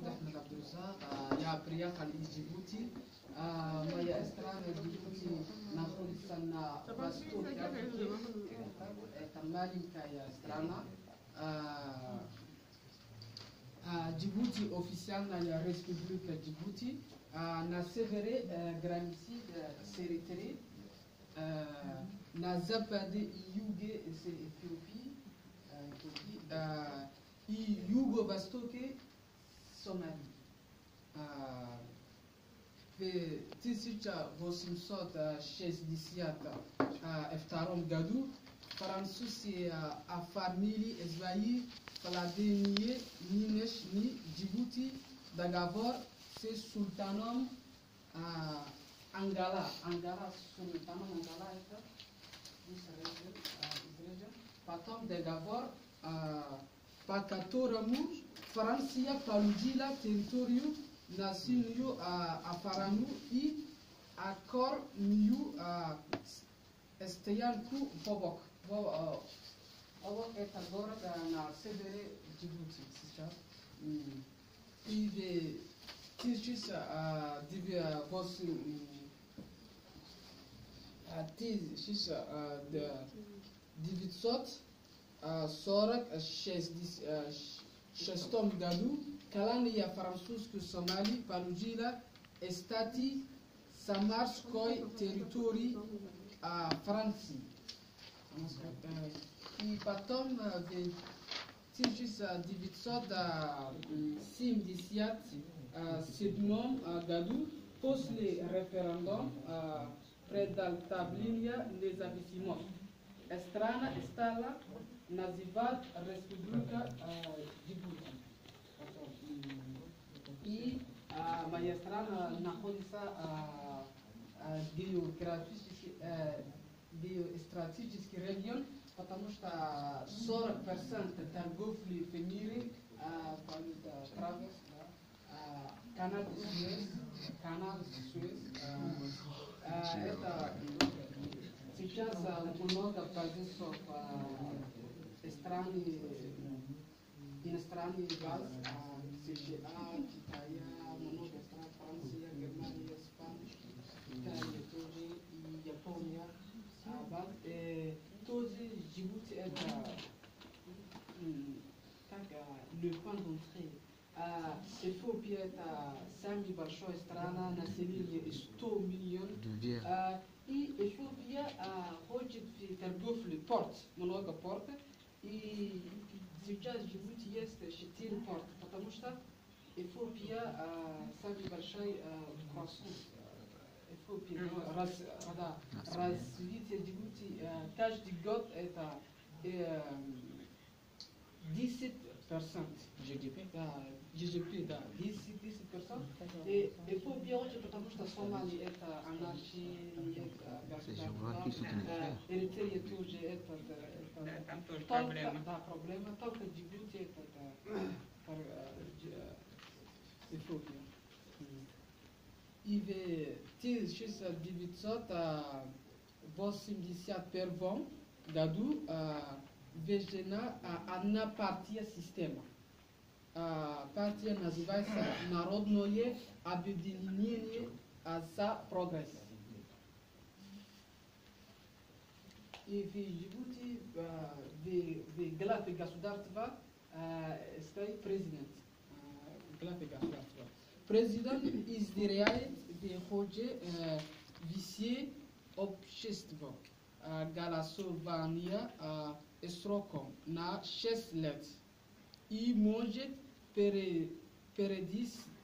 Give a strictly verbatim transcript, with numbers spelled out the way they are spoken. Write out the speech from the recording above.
أحمد عبد الرزاق يا برياق الجيبوتي ما يا استران الجيبوتي نقول سنة بستو كافي تمالي كيا استرانا Djibouti officiel na la République Djibouti na severe granici Sérétéré na zapade yuge se Ethiopie i yugo bastoke Somalie في تسعة وخمسين شيزديسيات افتارون قادو فرنسوسي افارميلي ازبايي فلادينيه نينش ني جيبوتي دغافور سي سلطانوم انغالا انغالا سلطانوم انغالا اتا اسرائيل باتوم دغافور باكاتورامو فرنسيا بالوجيلا تيريتوريو Nasinio a Faranu i Akor Miu a Esteyanku Bobok. Bobok est agora na Severe Djibouti, c'est ça? Il veut Tichis a Divia Vos a Tichis de Divitsot a Sorak a Shestom Gadou. Kalani ya Francisco Somali Palujila Estati Samars Koi Territori a Franci. I patom de Tigis Divitsot da Sim Disiat Sidmon Gadou pos le référendum près d'Altablinia les avissimos. Estrana Estala Nazivat Respublica Djibouti. И моя страна находится в геостратегический регион, потому что сорок процентов торговли в мире траверс канал Суэц, канал Суэц. Это сейчас много производства страны иностранный газ. США, Китая, много стран, Франция, Германия, Испания, Италия тоже и Япония. Тоже Djibouti это как le point d'entrée. Эфиопия это самая большая страна, население сто миллионов. И Эфиопия хочет в торговле порт, много порта. И сейчас Djibouti есть четыре порта, потому что Эфиопия самый большой croissance. Эфиопия, развитие Djibouti каждый год это десять процентов. джи ди пи? Да, джи ди пи, да, десять процентов. И Эфиопия очень, потому что Сомали это анархия, Эритрея тоже это проблема. Да, проблема, только Djibouti это Эфиопия. И в тысяча девятьсот восемьдесят первом году введена одна партия система. Партия называется Народное объединение за прогресс. И в Djibouti в главе государства стоит президент. Главе государства. Президент измеряет в ходе висе общества голосования сроком на шесть лет и может перейти